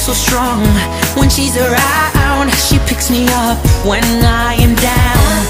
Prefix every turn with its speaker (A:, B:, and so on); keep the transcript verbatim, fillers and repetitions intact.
A: so strong when she's around. She picks me up when I am down.